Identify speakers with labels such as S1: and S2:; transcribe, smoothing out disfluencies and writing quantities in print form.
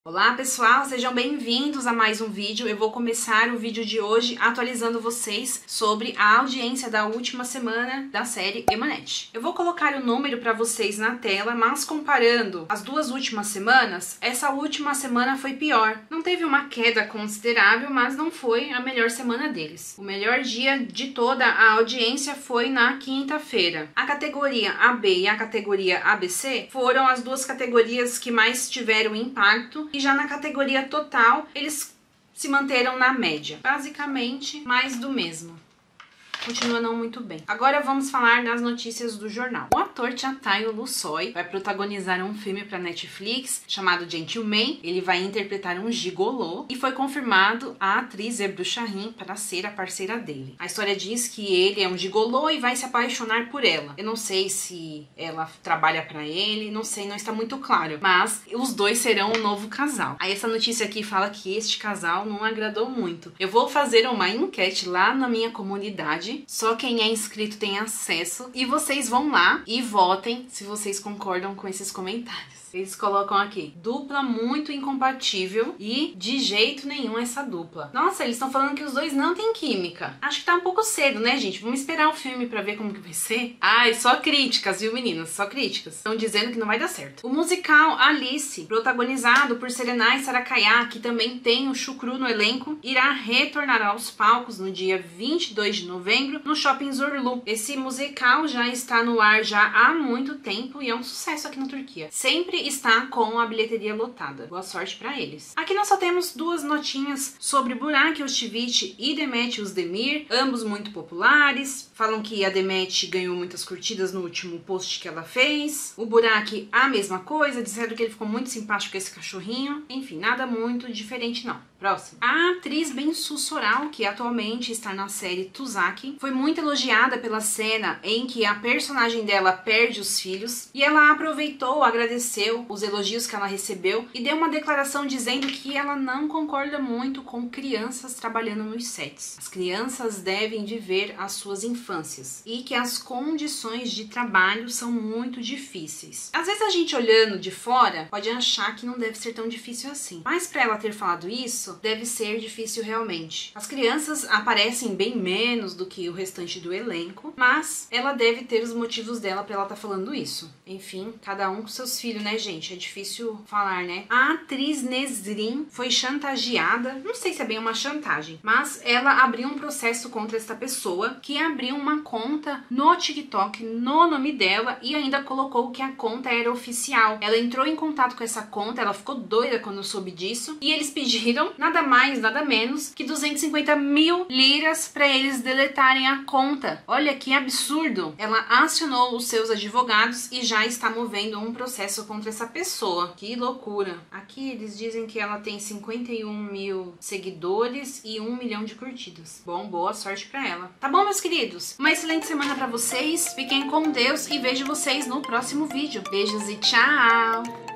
S1: Olá pessoal, sejam bem-vindos a mais um vídeo. Eu vou começar o vídeo de hoje atualizando vocês sobre a audiência da última semana da série Emanet. Eu vou colocar o número para vocês na tela, mas comparando as duas últimas semanas, essa última semana foi pior. Não teve uma queda considerável, mas não foi a melhor semana deles. O melhor dia de toda a audiência foi na quinta-feira. A categoria AB e a categoria ABC foram as duas categorias que mais tiveram impacto. E já na categoria total, eles se manteram na média. Basicamente, mais do mesmo. Continua não muito bem. Agora vamos falar das notícias do jornal. O ator Chatayo Lusoy vai protagonizar um filme para Netflix chamado Gentleman. Ele vai interpretar um gigolô e foi confirmado a atriz Ebru Shahin para ser a parceira dele. A história diz que ele é um gigolô e vai se apaixonar por ela. Eu não sei se ela trabalha para ele, não sei, não está muito claro. Mas os dois serão um novo casal. Aí essa notícia aqui fala que este casal não agradou muito. Eu vou fazer uma enquete lá na minha comunidade. Só quem é inscrito tem acesso. E vocês vão lá e votem se vocês concordam com esses comentários. Eles colocam aqui, dupla muito incompatível e de jeito nenhum essa dupla. Nossa, eles estão falando que os dois não têm química. Acho que tá um pouco cedo, né, gente? Vamos esperar o filme pra ver como que vai ser. Ai, só críticas, viu, meninas? Só críticas. Estão dizendo que não vai dar certo. O musical Alice, protagonizado por Serenai Saraiya, que também tem o Chucru no elenco, irá retornar aos palcos no dia 22 de novembro no Shopping Zorlu. Esse musical já está no ar já há muito tempo e é um sucesso aqui na Turquia. Sempre está com a bilheteria lotada. Boa sorte pra eles. Aqui nós só temos duas notinhas sobre Burak Özçivit e Demet Özdemir, ambos muito populares. Falam que a Demet ganhou muitas curtidas no último post que ela fez. O Burak a mesma coisa, disseram que ele ficou muito simpático com esse cachorrinho. Enfim, nada muito diferente não. Próximo. A atriz Bensu Soral, que atualmente está na série Tuzak, foi muito elogiada pela cena em que a personagem dela perde os filhos e ela aproveitou, agradeceu os elogios que ela recebeu e deu uma declaração dizendo que ela não concorda muito com crianças trabalhando nos sets. As crianças devem viver as suas infâncias e que as condições de trabalho são muito difíceis. Às vezes a gente olhando de fora pode achar que não deve ser tão difícil assim, mas para ela ter falado isso, deve ser difícil realmente. As crianças aparecem bem menos do que o restante do elenco, mas ela deve ter os motivos dela para ela estar falando isso. Enfim, cada um com seus filhos, né, gente? É difícil falar, né? A atriz Nesrin foi chantageada, não sei se é bem uma chantagem, mas ela abriu um processo contra esta pessoa que abriu uma conta no TikTok no nome dela e ainda colocou que a conta era oficial. Ela entrou em contato com essa conta, ela ficou doida quando soube disso e eles pediram nada mais, nada menos que 250 mil liras para eles deletarem a conta. Olha que absurdo! Ela acionou os seus advogados e já está movendo um processo contra essa pessoa. Que loucura! Aqui eles dizem que ela tem 51 mil seguidores e 1 milhão de curtidas. Bom, boa sorte pra ela. Tá bom, meus queridos? Uma excelente semana pra vocês. Fiquem com Deus e vejo vocês no próximo vídeo. Beijos e tchau!